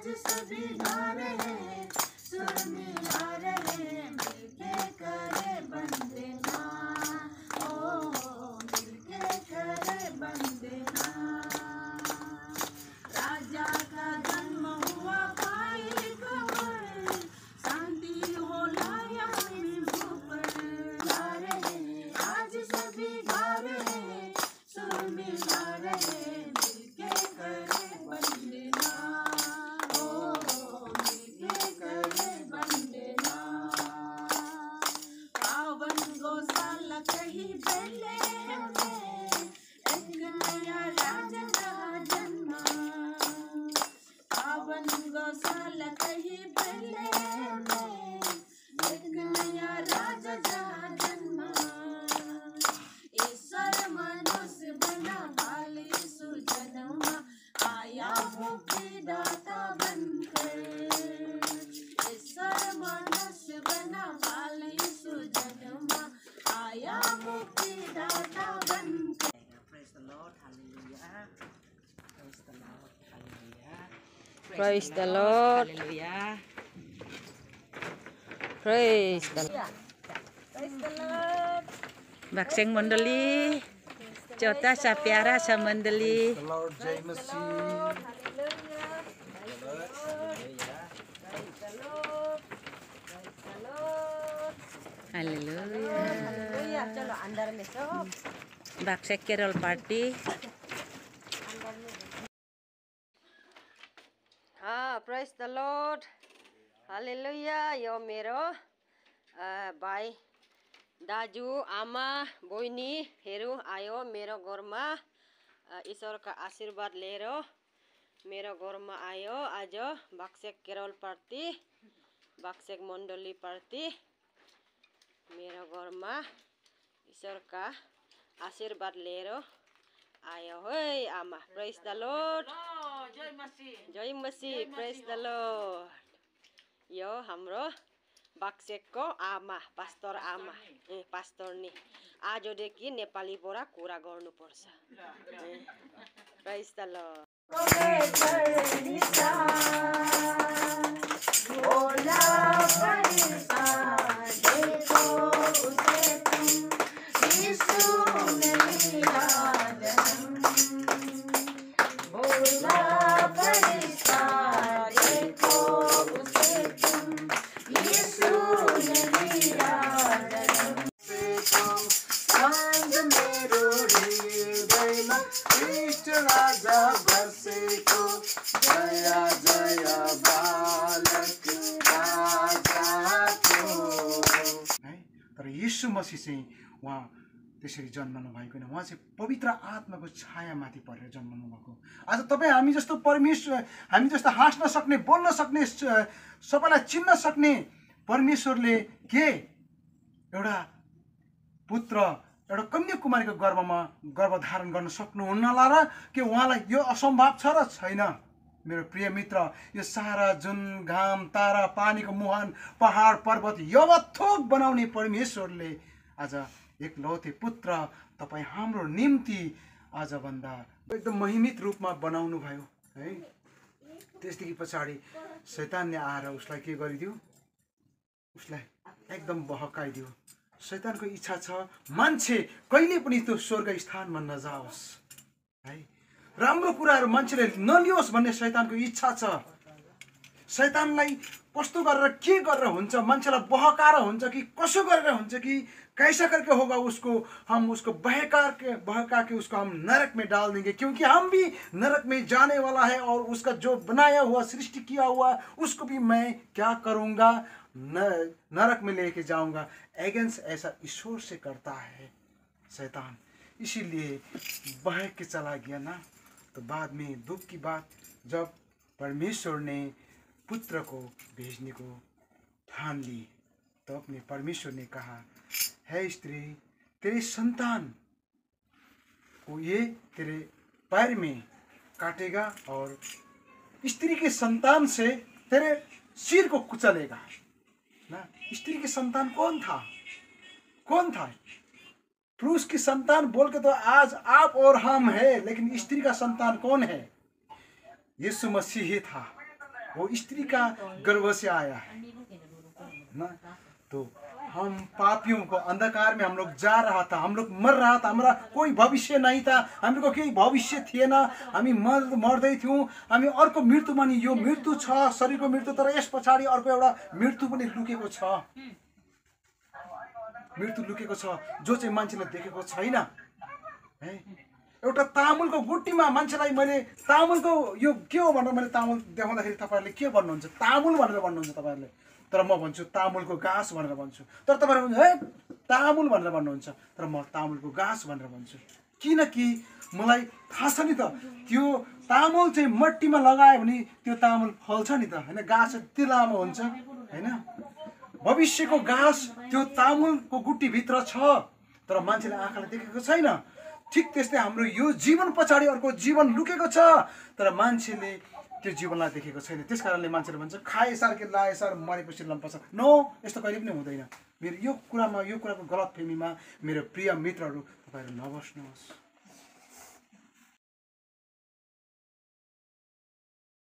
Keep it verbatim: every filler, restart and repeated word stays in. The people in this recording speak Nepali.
आज सभी गा रहे सुर मिला रहे मिलके करे वंदना ओ मिलके करे वंदना। राजा का जन्म हुआ पाए खबर शांति हो लाया पर गा रहे आज सभी गा रहे सुर मिला रहे मिलके करे वंदना ओ मिलके करे वंदना। पावन गौशाला कहीं बेले में एक नया राजा का जन्म पावन गौशाला कहीं बेले में एक नया राजा का जन्म। ईश्वर मनुष्य बना बाली सुजन्म आया मुक्तिदाता बनकर। ईश्वर मनुष्य बना बाली सुजन्म आया मुक्तिदाता बनकर। Praise the Lord, hallelujah. Praise the Lord, hallelujah. Praise the Lord. Hallelujah. Praise the Lord. Praise the Lord. Bakseng Mandali. Chota sa pyara sa Mandali. The Lord Jai Masih. Hallelujah. चलो अंदर में सब Bakseng Carol Party. हाँ, praise the Lord. Hallelujah. यो मेरो भाइ दाजु आमा बहिनीहरू आयो मेरो घरमा ईश्वरका आशीर्वाद लिएर मेरो घरमा आयो। आज बाक्सेक केरल पार्टी बाक्सेक मण्डली पार्टी मेरो घरमा ईश्वरका आशीर्वाद लिएर आयो है आमा। Praise the Lord. जय मसीह जय मसीह। Praise the Lord. यो हाम्रो बाक्सेकको आमा पास्टर आमा ए पास्टर नि आजदेखि नेपालीबाट कुरा गर्नुपर्छ। Praise the Lord. तर यीशु मसीह चाहिँ उहाँ त्यसरी जन्मनु भएको होइन। उहाँ चाहिँ पवित्र आत्माको छायामाथि परेर जन्मनु भएको। आज तपाईँ हामी जस्तो परमेश्वर हामी जस्तो हाँस्न सक्ने बोल्न सक्ने सबैलाई चिन्न सक्ने परमेश्वरले के एउटा पुत्र एउटा कन्याकुमारीको गर्भमा गर्भधारण गर्न सक्नुहुन्नला र के उहाँलाई यो असम्भव छ र छैन? मेरो प्रिय मित्र, यो सारा जुन घाम तारा पानीको मुहान पहाड पर्वत यवथोक बनाउने परमेश्वरले आज एकलौते पुत्र तपाईँ हाम्रो निम्ति आजभन्दा एकदम महिमित रूपमा बनाउनु भयो है। त्यसदेखि पछाडि शैतानले आएर उसलाई के गरिदियो? उसलाई एकदम बहकाइदियो। शैतानको इच्छा छ मान्छे कहिले पनि त्यो स्वर्ग स्थानमा नजाओस् है। राम्रो कुराहरू मान्छेले नलियोस् भन्ने शैतानको इच्छा छ। शैतानलाई कस्तो गरेर के गरेर हुन्छ, मान्छेलाई बहकाएर हुन्छ कि कसो गरेर हुन्छ कि कैसा करके होगा उसको हम उसको बहका के बहका के उसको हम नरक में डाल देंगे, क्योंकि हम भी नरक में जाने वाला है और उसका जो बनाया हुआ सृष्टि किया हुआ उसको भी मैं क्या करूँगा, न नरक में लेके जाऊँगा। एगेंस्ट ऐसा ईश्वर से करता है शैतान, इसीलिए बह के चला गया ना। तो बाद में दुख की बात, जब परमेश्वर ने पुत्र को भेजने को ठान ली तो अपने परमेश्वर ने कहा, है स्त्री तेरे संतान को ये तेरे पैर में काटेगा और स्त्री के संतान से तेरे सिर को कुचलेगा ना। स्त्री के संतान कौन था? कौन था? पुरुष की संतान बोल के तो आज आप और हम है, लेकिन स्त्री का संतान कौन है? यीशु मसीह ही था। वो स्त्री का गर्भ से आया है ना। तो हम पापियों को अंधकार में हम लोग जा रहा था, हम लोग मर रहा था, हमारा कोई भविष्य नहीं था, हाम्रो केही भविष्य थिएन, हामी मर मर्दै थियौँ, हामी अर्को मृत्यु पनि, यो मृत्यु छ शरीरको मृत्यु, तर यस पछाडि अर्को एउटा मृत्यु पनि लुकेको छ, मृत्यु लुकेको छ जो चाहिँ मान्छेले देखेको छैन है। एउटा तामुलको गुट्टीमा मान्छेलाई मैले तामुलको यो के हो भनेर मैले तामुल देखाउँदाखेरि तपाईँहरूले के भन्नुहुन्छ, तामुल भनेर भन्नुहुन्छ तपाईँहरूले, तर म भन्छु तामुलको घाँस भनेर भन्छु, तर तपाईँहरू भन्नु है तामुल भनेर भन्नुहुन्छ, तर म तामुलको घाँस भनेर भन्छु। किनकि मलाई थाहा छ नि त त्यो तामुल चाहिँ मट्टीमा लगायो भने त्यो तामुल फल्छ नि त होइन, घाँस यति लामो हुन्छ होइन। भविष्यको घाँस त्यो तामुलको गुट्टीभित्र छ, तर मान्छेले आँखाले देखेको छैन। ठिक त्यस्तै हाम्रो यो जीवन पछाडि अर्को जीवन लुकेको छ, तर मान्छेले त्यो जीवनलाई देखेको छैन। त्यस कारणले मान्छेले भन्छ खाए सार के लाए सार मरेपछि लम्पर्छ। नो, यस्तो कहिले पनि हुँदैन। मेरो यो कुरामा, यो कुराको गलत फेमीमा मेरो प्रिय मित्रहरू तपाईँहरू नबस्नुहोस्।